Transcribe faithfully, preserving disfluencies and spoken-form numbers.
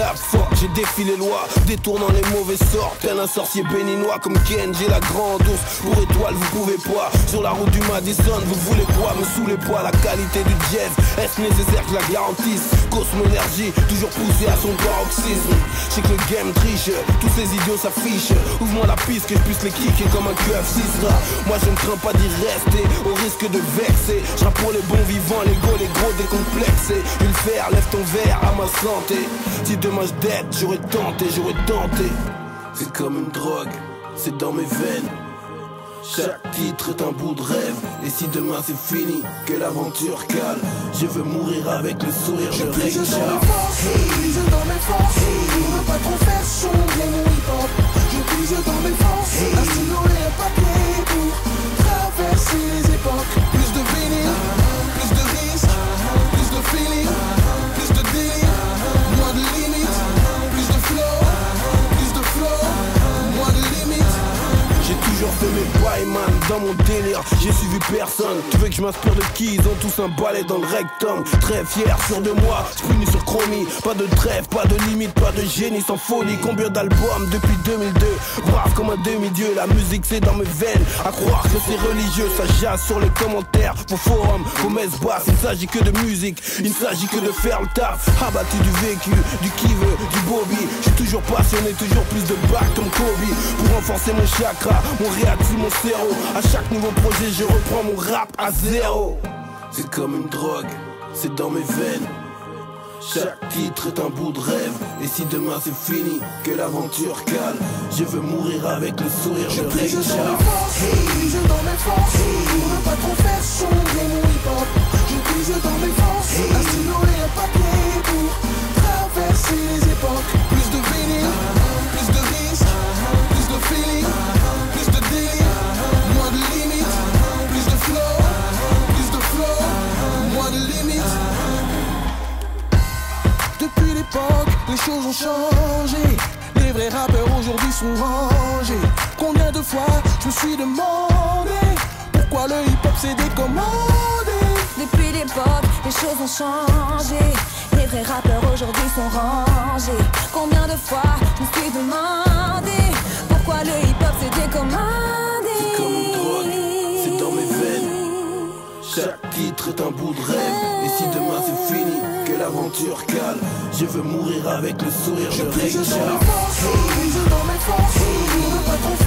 rap fort, j'ai défié les lois, détournant les mauvais sorts. Tel un sorcier béninois comme Ken, j'ai la grande ours. Pour étoile, vous pouvez pas. Sur la route du Madison, vous voulez quoi? Me saoulez pas, la qualité du jazz. Est-ce nécessaire que je la garantisse? Cosmo énergie, toujours poussé à son paroxysme. J'sais que le game triche, tous ces idiots s'affichent. Ouvre-moi la piste que je puisse les kicker comme un Q F six là. Moi je ne crains pas d'y rester, au risque de vexer. Je pour les bons vivants, les gros, les gros décomplexés. Je vais le faire, lève ton verre à ma santé. Si demain je dette, j'aurais tenté, j'aurais tenté. C'est comme une drogue, c'est dans mes veines. Chaque titre est un bout de rêve. Et si demain c'est fini, que l'aventure cale, je veux mourir avec le sourire de Ray Charles. Je puise dans mes forces, je puise dans mes forces. On ne pas trop faire sombrer mon hip-hop. Je puise dans mes forces, un stylo et un papier pour traverser les époques. Plus de vinyle, plus de risques, plus de feeling, plus de délire, moins de limites, plus de flow, plus de flow, moins de limites. J'ai toujours fait mes bails, man, dans mon délire. J'ai suivi personne. Tu veux que je m'inspire de qui? Ils ont tous un balai dans le rectum. Très fier, sûr de moi, j'puni sur chromie. Pas de trêve, pas de limite, pas de génie sans folie. Combien d'albums depuis deux mille deux? Brave comme un demi-dieu, la musique c'est dans mes veines. À croire que c'est religieux, ça jase sur les commentaires. Vos forums, vos messes basses, il ne s'agit que de musique. Il ne s'agit que de faire le taf. Abattu du vécu, du qui veut, du Bobby. J'suis toujours passionné, toujours plus de bac comme Kobe. Pour renforcer mon chakra, mon réactif, mon cerveau. À chaque nouveau projet, je reprends mon rap à zéro. C'est comme une drogue, c'est dans mes veines. Chaque titre est un bout de rêve. Et si demain c'est fini, que l'aventure cale, je veux mourir avec le sourire de Ray Charles. Je puise dans mes forces, je puise dans mes forces. Pour ne pas trop faire sombrer mon hip-hop. Je puise dans mes forces, un stylo et un papier pour traverser les époques. Plus de vinyle, plus de risques, plus de feeling, plus de délire, moins de limites, plus de flow, plus de flow, moins de limites. Depuis l'époque, les choses ont changé. Les vrais rappeurs aujourd'hui sont rangés. Combien de fois je me suis demandé pourquoi le hip-hop s'est décommandé. Depuis l'époque, les choses ont changé. Les vrais rappeurs aujourd'hui sont rangés. Combien de fois je me suis demandé pourquoi le hip-hop s'est décommandé. C'est comme une drogue, c'est dans mes veines. Chaque titre est un bout de rêve. Et si demain c'est fini, que l'aventure cale, je veux mourir avec le sourire de Ray Charles. Je puise dans mes forces, je puise dans mes forces. Pour ne pas trop